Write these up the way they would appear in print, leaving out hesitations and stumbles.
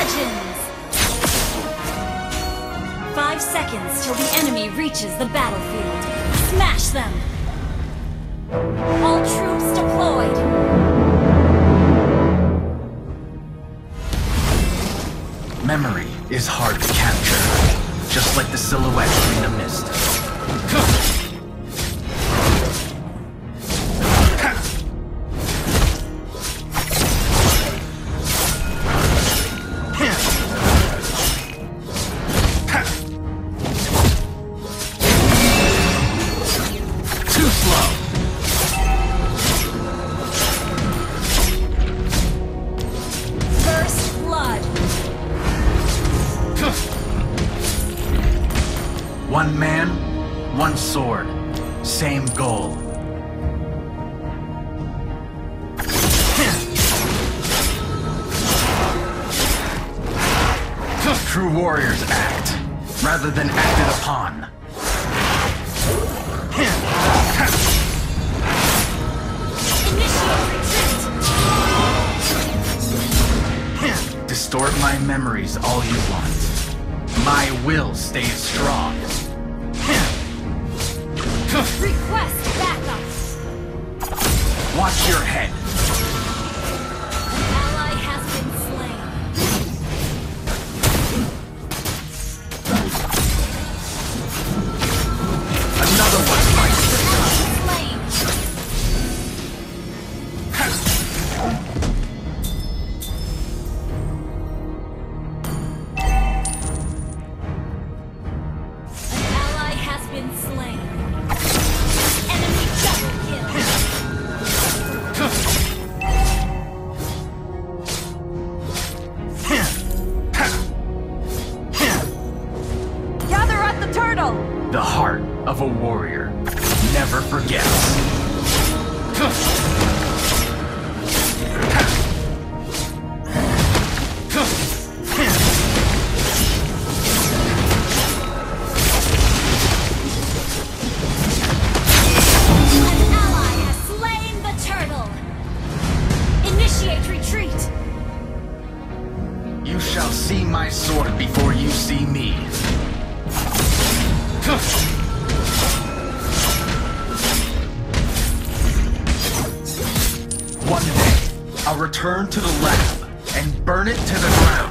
Legends! 5 seconds till the enemy reaches the battlefield. Smash them! All troops deployed! Memory is hard to capture, just like the silhouette in the mist. Too slow. First blood. One man, one sword, same goal. True warriors act, rather than acted upon. Distort my memories all you want. My will stays strong. Request backup. Watch your head. An ally has been slain. Another one bites the dust. Slain. An ally has been slain. Enemy double kill. Gather at the turtle. The heart of a warrior never forgets. An ally has slain the turtle. Initiate retreat. You shall see my sword before you see me. One day, I'll return to the lab and burn it to the ground.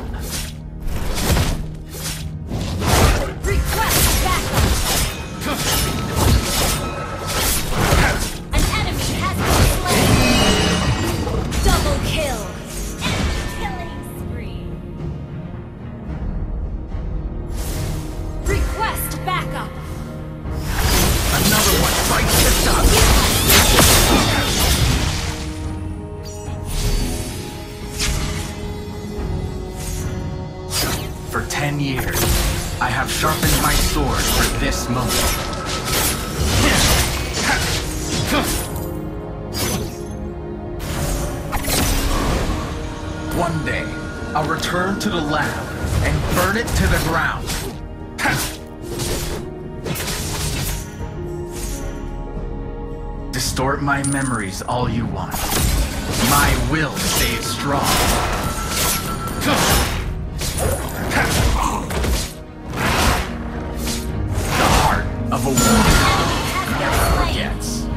Request backup. An enemy has been slain. Double kill. Enemy killing spree. Request backup. Another one bites the dust. For 10 years, I have sharpened my sword for this moment. One day, I'll return to the lab and burn it to the ground. Distort my memories all you want. My will stays strong. The heart of a warrior never forgets.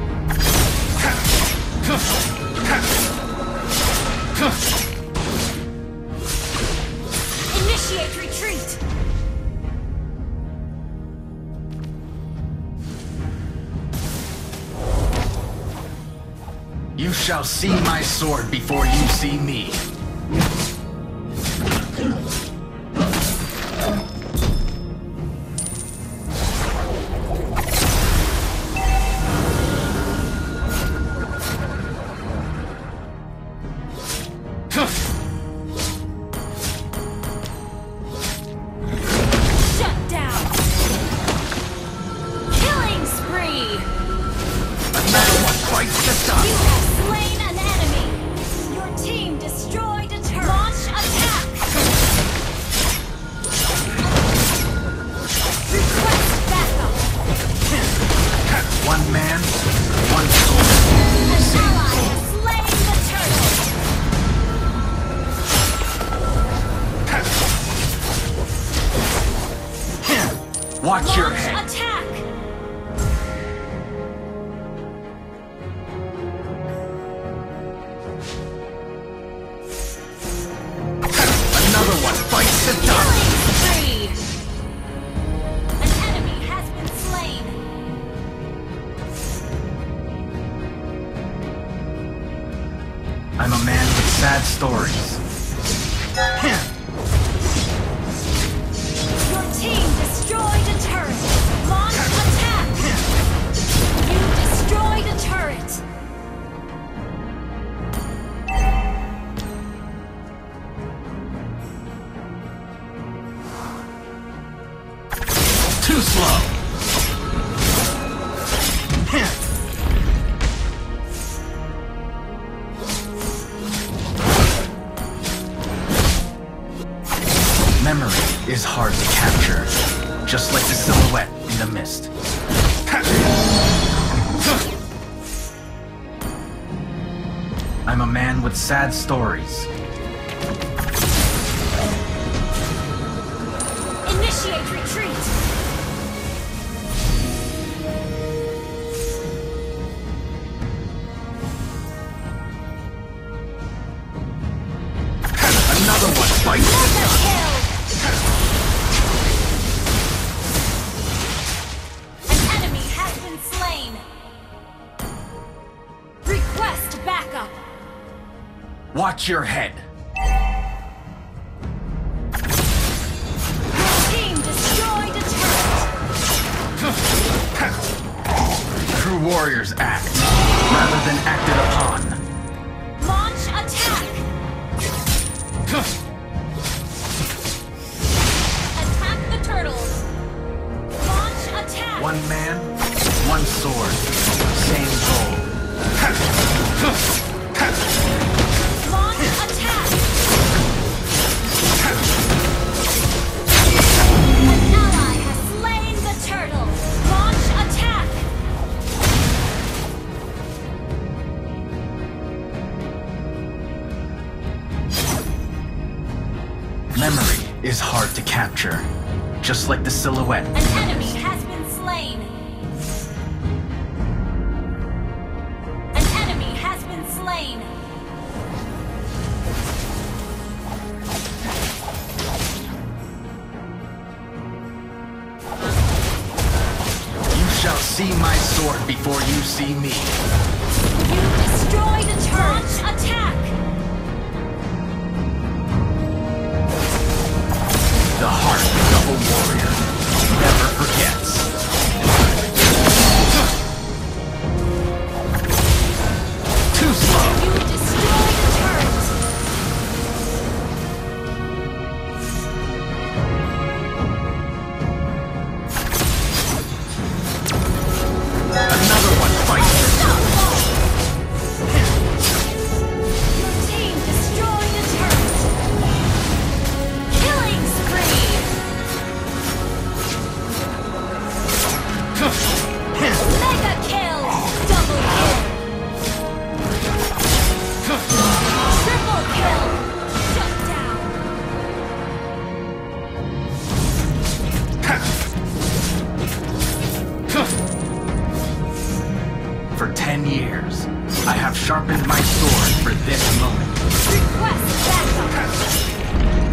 Initiate retreat. You shall see my sword before you see me. Shut down. Killing spree. Another one bites the You dust. have slain an enemy. Your team destroyed Watch your Launch head. attack! Another one bites the dust. Killing spree! An enemy has been slain. I'm a man with sad stories. Your team destroyed a turret. Launch attack! You destroyed a turret. Too slow. Memory is hard to capture, just like the silhouette in the mist. I'm a man with sad stories. Initiate retreat. Another one bites the Mega dust. kill. An enemy has been slain. Request backup. Watch your head. Team destroyed a turret. True warriors act, rather than acted upon. Launch attack. Attack the turtles. Launch attack. One man, one sword, same goal. Launch attack. An ally has slain the turtle. Launch attack. Memory is hard to capture, just like the silhouette. An enemy has been slain. An enemy has been slain. You shall see my sword before you see me. You destroyed a turret. Launch attack. The heart of a warrior never forgets. Too slow. You destroyed a turret. Another one bites the dust. Your team destroyed a turret. Killing spree. Mega kill. Double kill. Triple kill. Shut down. For 10 years, I have sharpened my sword for this moment. Request backup.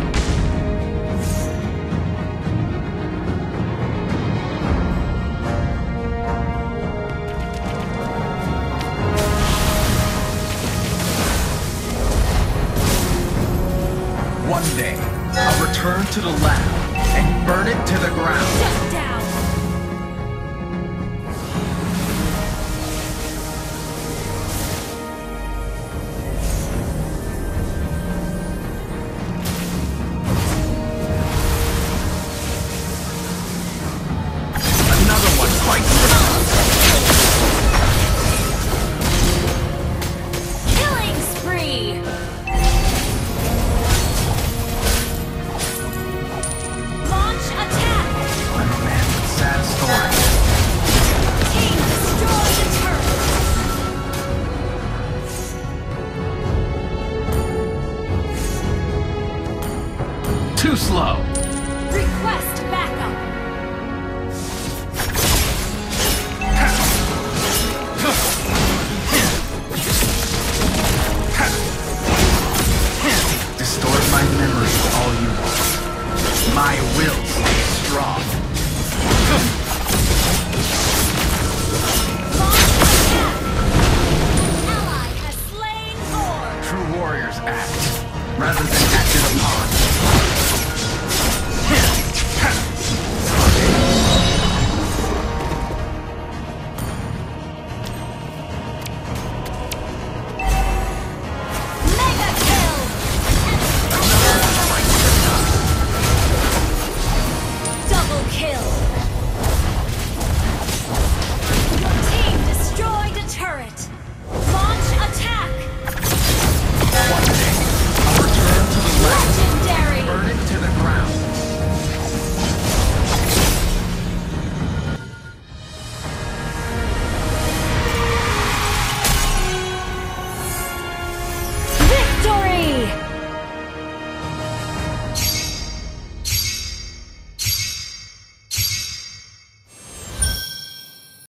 One day, I'll return to the lab and burn it to the ground. Shut down. Another one bites the dust. Killing spree. Launch attack. I'm a man with sad stories. Team destroyed a turret. Too slow. Request backup. my